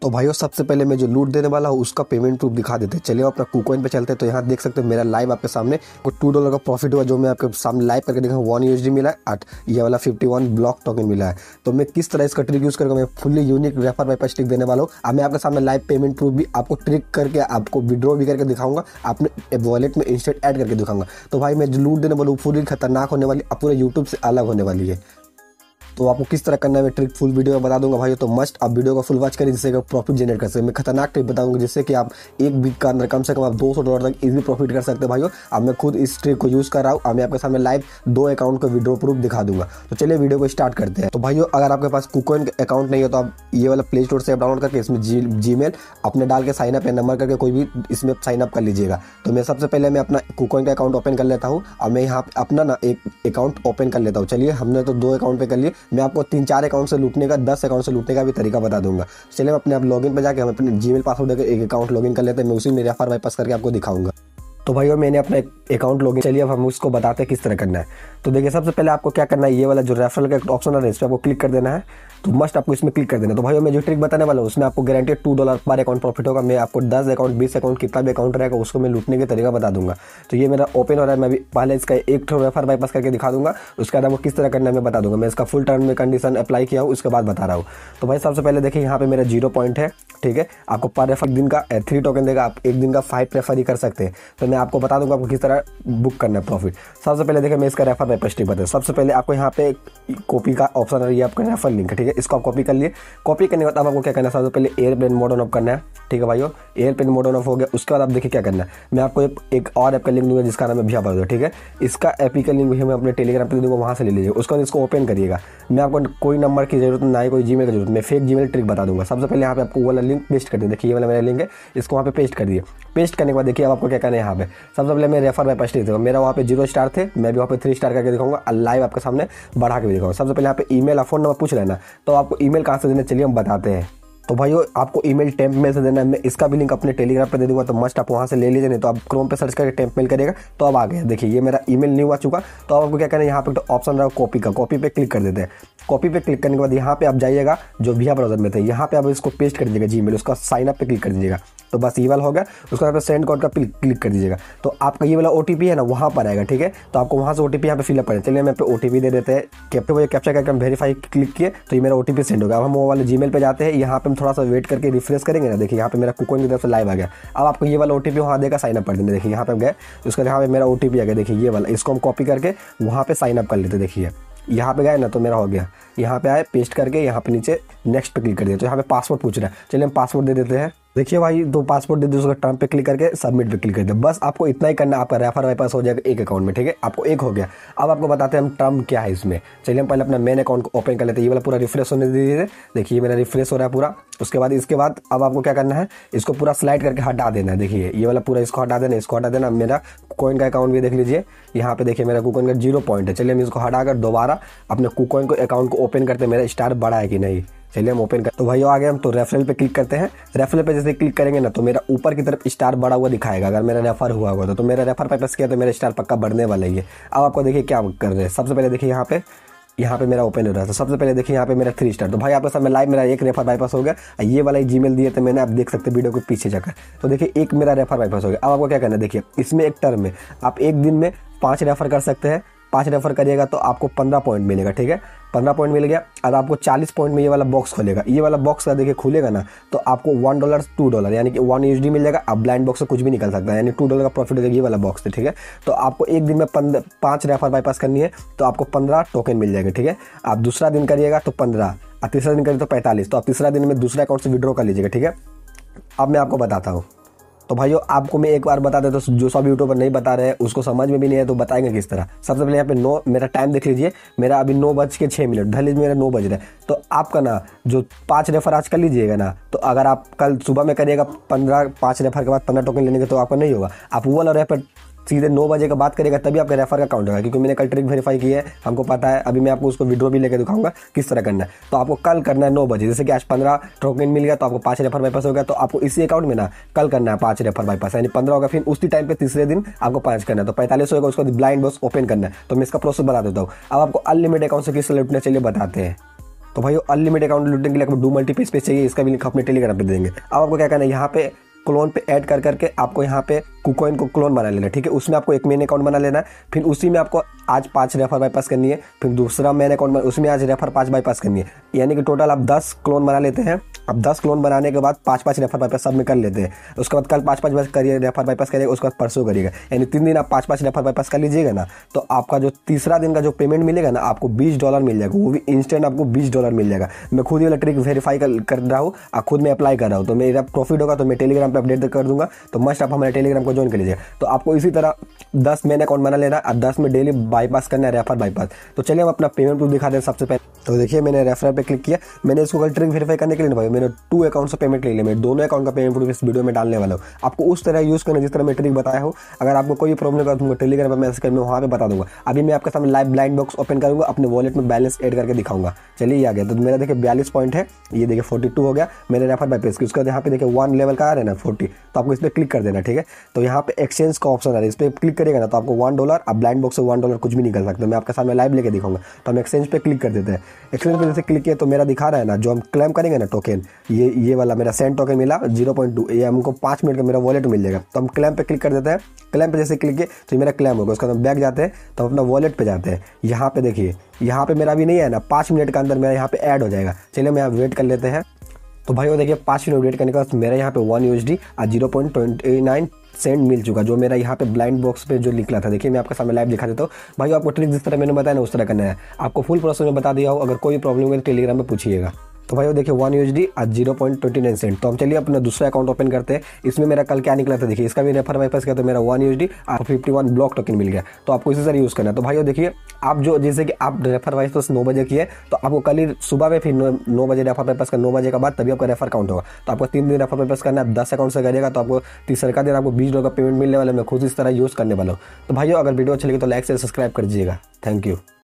तो भाइयों सबसे पहले मैं जो लूट देने वाला हूँ उसका पेमेंट प्रूफ दिखा देते हैं। चलिए अपना KuCoin पे चलते हैं। तो यहाँ देख सकते हो मेरा लाइव आपके सामने को $2 का प्रॉफिट हुआ, जो मैं आपके सामने लाइव करके देखा। 1 USD मिला है, 8 ये वाला 51 ब्लॉक टोकन मिला है। तो मैं किस तरह इसका ट्रिक यूज़ करूँगा, मैं fully unique refer by trick देने वाला हूँ। अब मैं आपके सामने लाइव पेमेंट प्रूफ भी आपको ट्रिक करके आपको विड्रॉ भी करके दिखाऊंगा, अपने वॉलेट में इंस्टेंट ऐड करके दिखाऊंगा। तो भाई मैं जो लूट देने वाला हूँ पूरी खतरनाक होने वाली, पूरे यूट्यूब से अलग होने वाली है। तो आपको किस तरह करना है मैं ट्रिक फुल वीडियो में बता दूंगा भाई। तो मस्ट आप वीडियो को फुल वॉच करें, जिससे प्रॉफिट जनरेट कर सकें। मैं खतरनाक ट्रिक बताऊंगा जिससे कि आप एक वीक का अंदर कम से कम आप $200 तक इजीली प्रॉफिट कर सकते हैं भाइयों। अब मैं खुद इस ट्रिक को यूज़ कर रहा हूँ। अब मैं आपके सामने लाइव 2 अकाउंट का विड्रॉ प्रूफ दिखा दूंगा। तो चलिए वीडियो को स्टार्ट करते हैं। तो भाइयों अगर आपके पास KuCoin अकाउंट नहीं है तो आप ये वाला प्ले स्टोर से ऐप डाउनलोड करके इसमें जीमेल अपने डाल के साइन अप या नंबर करके कोई भी इसमें साइन अप कर लीजिएगा। तो मैं सबसे पहले मैं अपना KuCoin का अकाउंट ओपन कर लेता हूँ। अब मैं यहाँ अपना ना एक अकाउंट ओपन कर लेता हूँ। चलिए हमने तो 2 अकाउंट पे कर लिए, मैं आपको 3-4 अकाउंट से लूटने का, 10 अकाउंट से लूटने का भी तरीका बता दूंगा। चलिए हम अपने आप लॉगिन पे जाके हम अपने जीमेल पासवर्ड देकर एक अकाउंट लॉगिन कर लेते हैं। मैं उसी में रेफर बाय करके आपको दिखाऊंगा। तो भाइयों मैंने अपना अकाउंट लॉगिन, चलिए अब हम उसको बताते हैं किस तरह करना है। तो देखिए सबसे पहले आपको क्या करना है, ये वाला जो रेफरल का ऑप्शन है इस पर आपको क्लिक कर देना है। तो मस्ट आपको इसमें क्लिक कर देना है। तो भाइयों मैं जो ट्रिक बताने वाला हूँ उसमें आपको गारंटेड $2 पर अकाउंट प्रॉफिट होगा। मैं आपको 10 अकाउंट 20 अकाउंट कितना भी अकाउंट रहेगा उसको मैं लूटने के तरीका बता दूंगा। तो ये मेरा ओपन हो रहा है। मैं भी पहले इसका एक रेफर बाय करके दिखा दूंगा, उसके बाद आपको किस तरह करना है मैं बता दूंगा। मैं इसका फुल टर्म में कंडीशन अप्लाई किया हूँ, उसके बाद बता रहा हूँ। तो भाई सबसे पहले देखिए यहाँ पे मेरा 0 पॉइंट है, ठीक है। आपको पर रेफर दिन का 3 टोकन देगा, आप एक दिन का 5 रेफर ही कर सकते हैं। तो मैं आपको बता दूंगा आपको किस तरह बुक करना है प्रॉफिट। सबसे पहले देखिए मैं इसका रेफर बाय ट्रिक बताऊँ। सबसे पहले आपको यहाँ पे कॉपी का ऑप्शन है, ये आपका रेफर लिंक है, ठीक है। इसको आप कॉपी कर लिए। कॉपी करने के बाद आपको क्या करना है, सबसे पहले एयरप्लेन मोड ऑन ऑफ करना है, ठीक है भाइयों। एयरप्लेन मोड ऑन ऑफ हो गया, उसके बाद आप देखिए क्या करना है। मैं आपको एक और ऐप का लिंक दूंगा जिसका नाम है भैया बता दो, ठीक है। इसका ऐप का लिंक भी मैं अपने टेलीग्राम पे दूंगा, वहाँ से ले लीजिए। उसके बाद इसको ओपन करिएगा। मैं आपको कोई नंबर की जरूरत ना ही कोई जीमेल की जरूरत, मैं फेक जीमेल ट्रिक बता दूंगा। सबसे पहले यहाँ पे आपको वाला लिंक पेस्ट कर दिया। देखिए ये वाला मेरा लिंक है, इसको वहाँ पे पेस्ट कर दिए। पेस्ट करने के बाद देखिए अब आपको क्या करना है, यहाँ पे सबसे पहले मैं रेफर बाय ट्रिक दूंगा। मेरा वहाँ पे 0 स्टार थे, मैं भी वहाँ पे 3 स्टार करके दिखाऊंगा, लाइव आपके सामने बढ़ा के भी दिखाऊंगा। सबसे पहले यहाँ पे ईमेल और फोन नंबर पूछ लेना। तो आपको ईमेल कहाँ से देना, चलिए हम बताते हैं। तो भाइयों आपको ईमेल टेम्प मेल से देना है। मैं इसका भी लिंक अपने टेलीग्राम पे दे दूंगा, तो मस्ट आप वहाँ से ले लीजिए। नहीं तो आप क्रोम पे सर्च करके टेम्प मेल करिएगा तो अब आ गया। देखिए ये मेरा ईमेल न्यू आ चुका। तो अब आपको क्या करना है, यहाँ पे तो ऑप्शन रहा कॉपी का, कॉपी पे क्लिक कर देते हैं। कॉपी पे क्लिक करने के बाद यहाँ पे आप जाइएगा जो भैया ब्राउजर में थे, यहाँ पे आप इसको पेस्ट कर दीजिएगा जीमेल, उसका साइन अप पे क्लिक कर दीजिएगा। तो बस ये वाला हो गया। उसके बाद सेंड कोड का क्लिक कर दीजिएगा। तो आपका ये वाला OTP है ना वहाँ पर आएगा, ठीक है। तो आपको वहाँ से OTP यहाँ पे फिलअप करें। चलिए मैं पे OTP दे देते हैं। कैप्चा करके हम वेरीफाई क्लिक किए तो ये मेरा OTP सेंड हो गया। अब हम वो वाले जीमेल पे जाते हैं। यहाँ पे हम थोड़ा सा वेट करके रिफ्रेश करेंगे ना, देखिए यहाँ पे मेरा KuCoin की तरफ से लाइव आ गया। अब आपको ये वाला OTP वहाँ देगा, साइन अप कर देंगे। देखिए यहाँ पे गए, उसके बाद यहाँ पे मेरा OTP आ गया। देखिए ये वाला, इसको हम कॉपी करके वहाँ पे साइन अप कर लेते। देखिए यहाँ पे गए ना तो मेरा हो गया। यहाँ पे आए, पेस्ट करके यहाँ पे नीचे नेक्स्ट पे क्लिक कर दिया। तो यहाँ पे पासवर्ड पूछ रहा है, चलिए हम पासवर्ड दे देते हैं। देखिए भाई 2 पासवर्ड दे दो, उसका टर्म पे क्लिक करके सबमिट पे क्लिक कर दे। बस आपको इतना ही करना, आपका रेफर बाय हो जाएगा एक अकाउंट में, ठीक है। आपको एक हो गया। अब आपको बताते हैं हम टर्म क्या है इसमें। चलिए हम पहले अपना मेन अकाउंट को ओपन कर लेते हैं। ये वाला पूरा रिफ्रेश होने दीजिए। देखिए मेरा रिफ्रेश हो रहा है पूरा। उसके बाद अब आपको क्या करना है, इसको पूरा स्लाइड करके हटा देना है। देखिए ये वाला पूरा इसको हटा देना, इसको हटा देना। मेरा KuCoin का अकाउंट भी देख लीजिए, यहाँ पे देखिए मेरा KuCoin का 0 पॉइंट है। चलिए हम इसको हटाकर दोबारा अपने KuCoin को अकाउंट को ओपन करते हैं। मेरा स्टार बड़ा है कि नहीं, चलिए हम ओपन कर। तो भाई आ गए हम। तो रेफरल पे क्लिक करते हैं। रेफरल पे जैसे क्लिक करेंगे ना तो मेरा ऊपर की तरफ स्टार बढ़ा हुआ दिखाएगा। अगर मेरा रेफर हुआ होगा तो मेरा रेफर पे प्रेस किया तो मेरा स्टार पक्का बढ़ने वाला ही है। अब आपको देखिए क्या कर रहे हैं। सबसे पहले देखिए यहाँ पे मेरा ओपन हो रहा है। तो सबसे पहले देखिए यहाँ पे मेरा 3 स्टार। तो भाई आपके सामने लाइव मेरा एक रेफर बाईपास हो गया। ये वाला ही जीमेल दिए थे मैंने, आप देख सकते वीडियो को पीछे जाकर। तो देखिए एक मेरा रेफर बाईपास हो गया। अब आपको क्या करना है, देखिए इसमें एक टर्म है, आप एक दिन में 5 रेफर कर सकते हैं। 5 रेफर करिएगा तो आपको 15 पॉइंट मिलेगा, ठीक है। 15 पॉइंट मिल गया। और आपको 40 पॉइंट में ये वाला बॉक्स खोलेगा। ये वाला बॉक्स का देखिए खुलेगा ना तो आपको $1 $2 यानी कि 1 USD मिल जाएगा। अब ब्लाइंड बॉक्स से कुछ भी निकल सकता है, यानी $2 का प्रॉफिट हो जाएगा। ये वाला बॉक्स है, ठीक है। तो आपको एक दिन में 5 रेफर बाईपास करनी है तो आपको 15 टोकन मिल जाएगा, ठीक है। आप दूसरा दिन करिएगा तो 15, और तीसरा दिन करिए तो 45। तो आप तीसरा दिन में दूसरे अकाउंट से विड्रॉ कर लीजिएगा, ठीक है। अब मैं आपको बताता हूँ। तो भाइयों आपको मैं एक बार बता देता हूँ, जो सब यूट्यूबर नहीं बता रहे हैं उसको समझ में भी नहीं है तो बताएंगे किस तरह। सबसे पहले यहाँ पे मेरा टाइम देख लीजिए। मेरा अभी 9:06 धर लीजिए, मेरा 9 बज रहा है। तो आपका ना जो 5 रेफर आज कर लीजिएगा ना, तो अगर आप कल सुबह में करिएगा 5 रेफर के बाद 15 टोकन लेने के तो आपका नहीं होगा। आप वो वाला रेफर सीधे 9 बजे का बात करेगा तभी आपका रेफर का काउंट होगा, क्योंकि मैंने कल ट्रिक वेरीफाई की है, हमको पता है। अभी मैं आपको उसको विड्रॉ भी लेकर दिखाऊंगा किस तरह करना है। तो आपको कल करना है 9 बजे। जैसे कि आज 15 टोकन मिल गया तो आपको 5 रेफर बाईपास हो गया। तो आपको इसी अकाउंट में ना कल करना है 5 रेफर बाईपास, यानी 15 होगा। फिर उसी टाइम पे तीसरे दिन आपको 5 करना है तो 45 होगा। उसको ब्लाइंड बॉक्स ओपन करना है। तो मैं इसका प्रोसेस बता देता हूँ। अब आपको अनलिमिटेड अकाउंट से किस लूटना, चलिए बताते हैं। तो भाई अनलिमिटेड अकाउंट लूटने के लिए आपको डू मल्टीपल स्पेस चाहिए, इसका भी लिंक अपने टेलीग्राम पे दे देंगे। अब आपको क्या करना है, यहाँ पे क्लोन पे ऐड कर करके आपको यहाँ पे कुकॉइन को क्लोन बना लेना है, ठीक है। उसमें आपको एक मेन अकाउंट बना लेना है, फिर उसी में आपको आज 5 रेफर बाईपास करनी है, फिर दूसरा मेन अकाउंट उसमें आज रेफर 5 बाईपास करनी है। यानी कि टोटल आप 10 क्लोन बना लेते हैं। अब 10 क्लोन बनाने के बाद 5-5 रेफर बाईपास सब में कर लेते हैं। उसके बाद कल 5-5 करिए रेफर बाईपास करिएगा, उसके बाद परसों करिएगा, यानी 3 दिन आप 5-5 रेफर बाईपास कर लीजिएगा ना, तो आपका जो तीसरा दिन का जो पेमेंट मिलेगा ना, आपको $20 मिल जाएगा, वो भी इंस्टेंट आपको $20 मिल जाएगा। मैं खुद ये वाला ट्रिक वेरीफाई कर रहा हूँ और खुद मैं अप्लाई कर रहा हूँ, तो मेरा प्रॉफिट होगा तो मैं टेलीग्राम पर अपडेट कर दूंगा। तो मस्ट आप हमारे टेलीग्राम को ज्वाइन कर लीजिए। तो आपको इसी तरह 10 मेन अकाउंट बना लेना और 10 में डेली बाईपास करना है, रेफर बाईपास। तो चलिए हम अपना पेमेंट प्रूफ दिखा दें सबसे पहले। तो देखिए मैंने रेफर पे क्लिक किया, मैंने इसको कल ट्रिक वेरीफाई करने के लिए भाई मैंने 2 अकाउंट से पेमेंट ले लिया। मैं दोनों अकाउंट का पेमेंट प्रूफ इस वीडियो में डालने वाला हूँ। आपको उस तरह यूज़ करना जिस तरह मैं ट्रिक बताया हूँ। अगर आपको कोई प्रॉब्लम होगा तो तुमको टेलीग्राम पर मैसेज कर, मैं वहाँ पे बता दूंगा। अभी मैं आपके सामने लाइव ब्लाइंड बॉक्स ओपन करूँगा, अपने वॉलेट में बैलेंस ऐड करके दिखाऊंगा। चलिए ये आ गया। तो मेरा देखिए 42 पॉइंट है, ये देखिए 42 हो गया मेरे रेफर बाईपास की। उसके बाद यहाँ पे देखिए 1 लेवल का आ रहा है ना 40, तो आपको इस पर क्लिक कर देना, ठीक है। तो यहाँ पे एक्सचेंज का ऑप्शन आ रहा है, इस पर क्लिक करेगा ना तो आपको $1, अब ब्लाइंड बॉक्स से $1 कुछ भी निकल सकता है। मैं आपके सामने लाइव लेके दिखाऊंगा। तो हम एक्सचेंज पे क्लिक कर देते हैं। एक्सचेंज पे जैसे क्लिक किया तो मेरा दिखा रहा है ना, जो हम क्लेम करेंगे ना टोकन, ये वाला मेरा सेंड टोकन मिला 0.2, ये हमको 5 मिनट का मेरा वॉलेट मिल जाएगा। तो हम क्लेम पे क्लिक कर देते हैं। क्लेम पे जैसे क्लिक किए तो मेरा क्लेम होगा। उसके बाद हम बैक जाते हैं तो अपना वॉलेट पे जाते हैं। यहाँ पे देखिए, यहाँ पे मेरा अभी नहीं है ना, 5 मिनट के अंदर मेरा यहाँ पे ऐड हो जाएगा। चलिए हम यहाँ वेट कर लेते हैं। तो भाई वो देखिए 5 मिनट वेट करने के बाद मेरा यहाँ पे 1 USD और 0.29 सेंड मिल चुका, जो मेरा यहाँ पे ब्लाइंड बॉक्स पे जो निकला था। देखिए मैं आपके सामने लाइव दिखा देता हूँ। भाई आपको ट्रिक जिस तरह मैंने बताया ना उस तरह करना है। आपको फुल प्रोसेस में बता दिया हो, अगर कोई प्रॉब्लम हो तो टेलीग्राम में पूछिएगा। तो भाई वो देखिए 1 USD और 0.29 सेंट। तो हम चलिए अपना दूसरा अकाउंट ओपन करते हैं। इसमें मेरा कल क्या निकला था देखिए, इसका भी रेफर बाईपास किया तो मेरा 1 USD और 51 ब्लॉक टोकन मिल गया। तो आपको इसी तरह यूज़ करना है। तो भाई देखिए आप जो जैसे कि आप रेफर बाईपास 9 बजे किए तो आपको कल ही सुबह में फिर 9 बजे रेफर बाईपास का 9 बजे के बाद तभी आपका रेफर काउंट होगा। तो आपको 3 दिन रेफर बाईपास करना है, 10 अकाउंट से करिएगा तो आपको तीसरे का दिन आपको $20 का पेमेंट मिलने वाला है। मैं खुद इस तरह यूज़ करने वाला हूँ। तो भाई अगर वीडियो अच्छी लगी तो लाइक से सब्सक्राइब कर दीजिएगा। Thank you.